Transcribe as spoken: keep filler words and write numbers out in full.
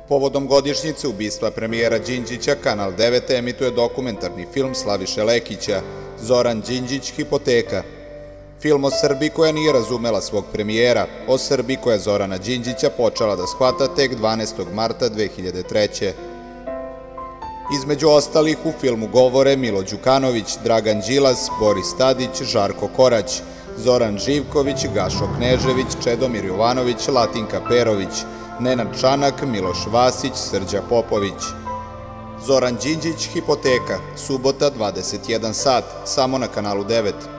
Povodom godišnjice ubistva premijera Đinđića, Kanal devet emituje dokumentarni film Slaviše Lekića Zoran Đinđić – Hipoteka. Film o Srbiji koja nije razumela svog premijera, o Srbiji koja je Zorana Đinđića počela da shvata tek dvanaestog marta dve hiljade treće. Između ostalih u filmu govore Milo Đukanović, Dragan Đilas, Boris Tadić, Žarko Korać, Zoran Živković, Gašo Knežević, Čedomir Jovanović, Latinka Perović, Nenad Čanak, Miloš Vasić, Srđa Popović. Zoran Đinđić – Hipoteka, subota dvadeset jedan sat, samo na Kanalu devet.